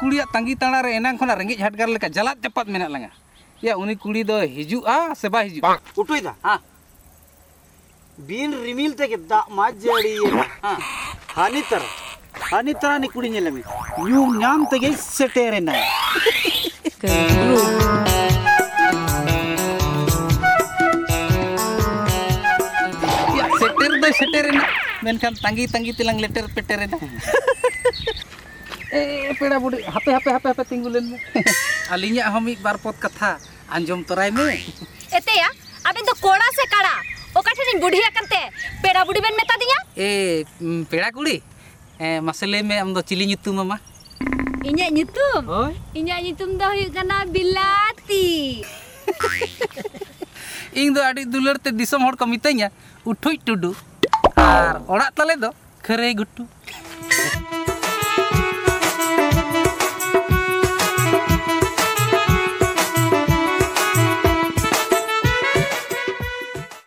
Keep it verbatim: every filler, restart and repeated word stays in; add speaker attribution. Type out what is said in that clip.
Speaker 1: कुड़िया तंगी ताना रे एनांग खना रेंगे हटगार लेका जलात चपात मेना लंगा या उनी कुड़ी दो हिजुआ से बा हिजु
Speaker 2: उठोई दा
Speaker 1: हां
Speaker 2: बीन रिमिल ते दा मा जड़ी हां हानि तर हानि तरह नि कुड़ी नेलमे न्यू नाम ते सेटेरे ना
Speaker 1: या सेटर दो सेटेरे ना मेनखान तंगी तंगी तिलंग लेटर पेटेरे ना ए पेड़ा बुड़ी हापे हापे हापे हापे तिंगुलेन में अलिnya हम एक बार पोत कथा अंजम तोराय में
Speaker 3: एते या अबे तो कोड़ा से काड़ा ओका ठेनी बुढ़िया करते पेड़ा बुढ़ी बेन मेता दिया
Speaker 1: ए पेड़ा कुड़ी ए मसले में हम दो चिली nyutum मामा
Speaker 3: इnya nyutum
Speaker 1: होय
Speaker 3: इnya nyutum दो हुई कना बिलाती
Speaker 1: ᱤᱧ ᱫᱚ ᱟᱹᱰᱤ ᱫᱩᱞᱟᱹᱲ ᱛᱮ ᱫᱤᱥᱚᱢ ᱦᱚᱲ ᱠᱚ ᱢᱤᱛᱟᱹᱧᱟ ᱩᱴᱷᱩᱡ ᱴᱩᱰᱩ ᱟᱨ ᱚᱲᱟᱜ ᱛᱟᱞᱮ ᱫᱚ ᱠᱷᱟᱹᱨᱟᱹᱭ ᱜᱷᱩᱴᱩ